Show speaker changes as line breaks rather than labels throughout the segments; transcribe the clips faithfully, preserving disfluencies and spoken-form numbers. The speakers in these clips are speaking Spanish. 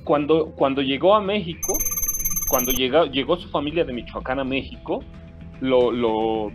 cuando, cuando llegó a México, cuando llegó, llegó su familia de Michoacán a México, lo, lo,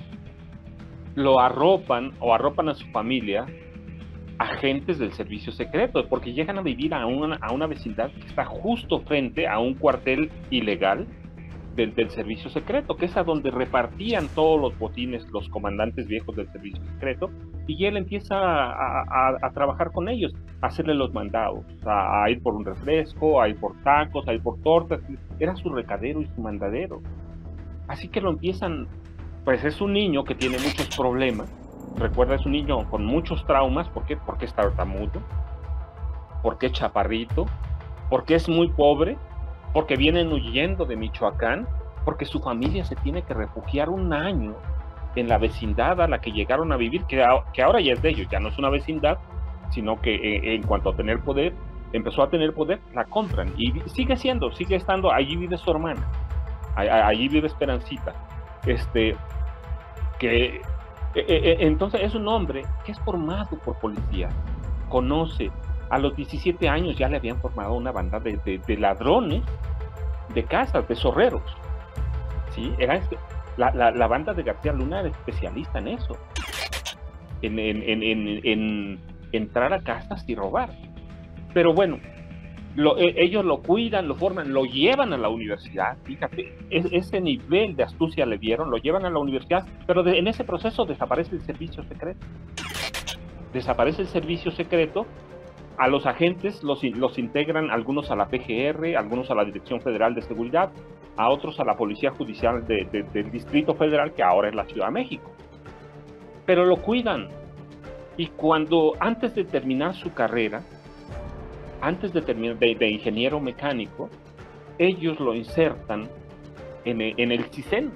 lo arropan o arropan a su familia agentes del servicio secreto, porque llegan a vivir a una, a una vecindad que está justo frente a un cuartel ilegal del, del servicio secreto, que es a donde repartían todos los botines los comandantes viejos del servicio secreto, y él empieza a, a, a trabajar con ellos, a hacerle los mandados, a, a ir por un refresco, a ir por tacos, a ir por tortas. Era su recadero y su mandadero. Así que lo empiezan, pues es un niño que tiene muchos problemas. Recuerda, es un niño con muchos traumas. ¿Por qué? Porque es tartamudo, porque es chaparrito, porque es muy pobre, porque vienen huyendo de Michoacán, porque su familia se tiene que refugiar un año en la vecindad a la que llegaron a vivir, que, a, que ahora ya es de ellos, ya no es una vecindad, sino que eh, en cuanto a tener poder, empezó a tener poder, la compran, y sigue siendo, sigue estando, allí vive su hermana, allí vive Esperancita, este, que... Entonces es un hombre que es formado por policía, conoce, a los diecisiete años ya le habían formado una banda de, de, de ladrones de casas, de zorreros, ¿sí? Era este, la, la, la banda de García Luna era especialista en eso, en, en, en, en, en entrar a casas y robar. Pero bueno, lo, ellos lo cuidan, lo forman, lo llevan a la universidad, fíjate, es, ese nivel de astucia le dieron, lo llevan a la universidad, pero de, en ese proceso desaparece el servicio secreto. Desaparece el servicio secreto, a los agentes los, los integran algunos a la P G R, algunos a la Dirección Federal de Seguridad, a otros a la Policía Judicial de, de, del Distrito Federal, que ahora es la Ciudad de México. Pero lo cuidan, y cuando, antes de terminar su carrera, antes de terminar de, de ingeniero mecánico, ellos lo insertan en el, en el CISEN.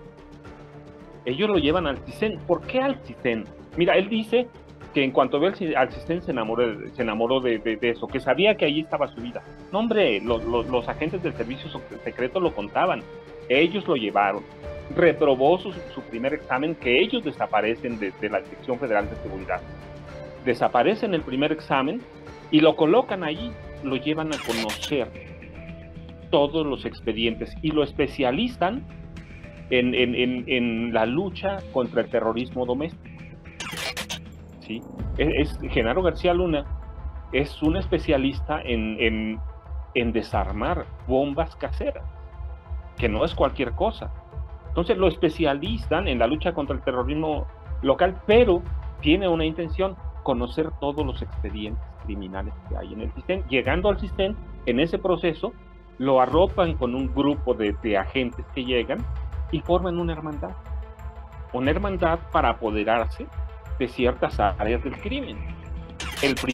Ellos lo llevan al CISEN. ¿Por qué al CISEN? Mira, él dice que en cuanto ve al, al CISEN se enamoró, se enamoró de, de, de eso, que sabía que allí estaba su vida. No, hombre, los, los, los agentes del servicio secreto lo contaban. Ellos lo llevaron. Reprobó su, su primer examen, que ellos desaparecen de, de la Dirección Federal de Seguridad. Desaparecen el primer examen y lo colocan allí, lo llevan a conocer todos los expedientes y lo especializan en, en, en, en la lucha contra el terrorismo doméstico. ¿Sí? Es, es, Genaro García Luna es un especialista en, en, en desarmar bombas caseras, que no es cualquier cosa. Entonces lo especializan en la lucha contra el terrorismo local, pero tiene una intención: conocer todos los expedientes criminales que hay en el CISEN. Llegando al CISEN, en ese proceso, lo arropan con un grupo de, de agentes que llegan y forman una hermandad. Una hermandad para apoderarse de ciertas áreas del crimen. El